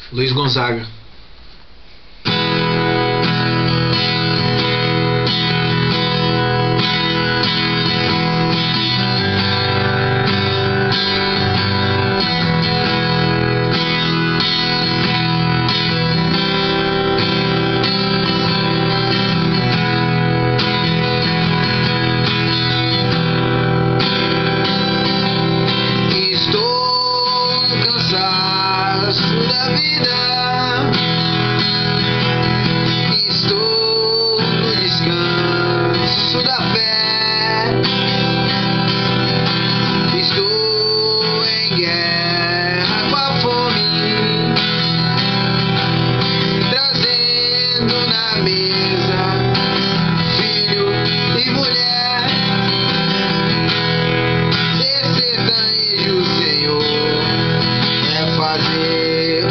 Luiz Gonzaga. Da vida, estou no descanso da fé, estou em guerra com a fome, trazendo na mesa filho e mulher, ser sertanejo, Senhor, é fazer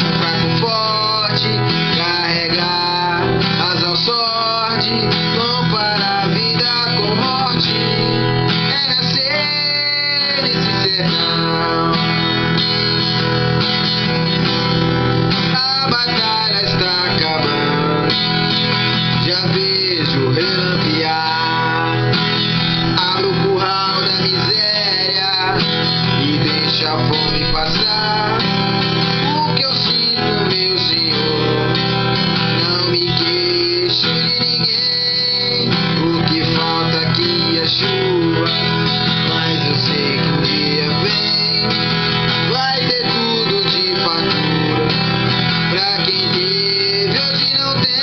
carregar as sorte, comparar a vida com morte, é nascer nesse sertão. A batalha está acabando, já vejo relampear, abre o curral da miséria e deixa a fome passar. O que eu sinto, meu Senhor, não me queixo de ninguém. O que falta aqui é chuva, mas eu sei que um dia vem, vai ter tudo de fartura pra quem teve hoje não tem.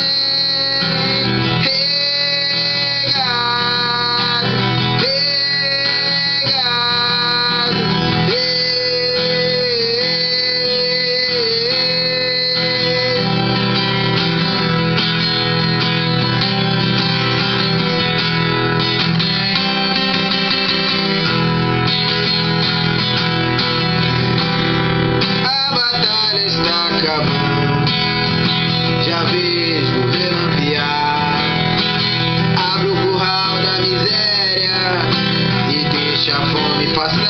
Está acabando, já vejo relampear, abre o curral da miséria e deixa a fome passar.